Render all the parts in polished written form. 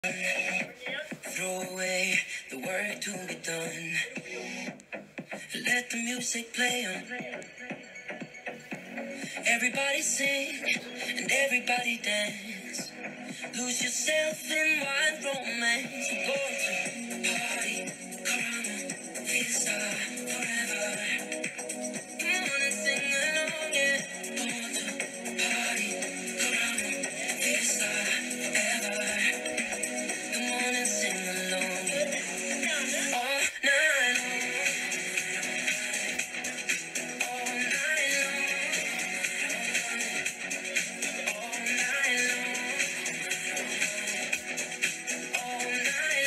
Throw away the work to be done. Let the music play on. Everybody sing and everybody dance. Lose yourself in wild romance. Go to party, carnival, fiesta, forever. Come on and sing along, yeah. Go to party, carnival, fiesta, forever. Come on and sing along, yeah. All night long, all night long, all night long, all night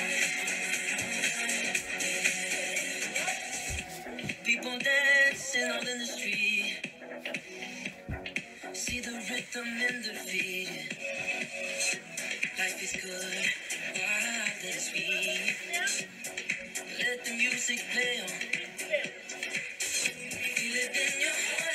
long. People dancing out in the street. See the rhythm in their feet. Life is good, wild and sweet. Let the music play on. Feel it in your heart.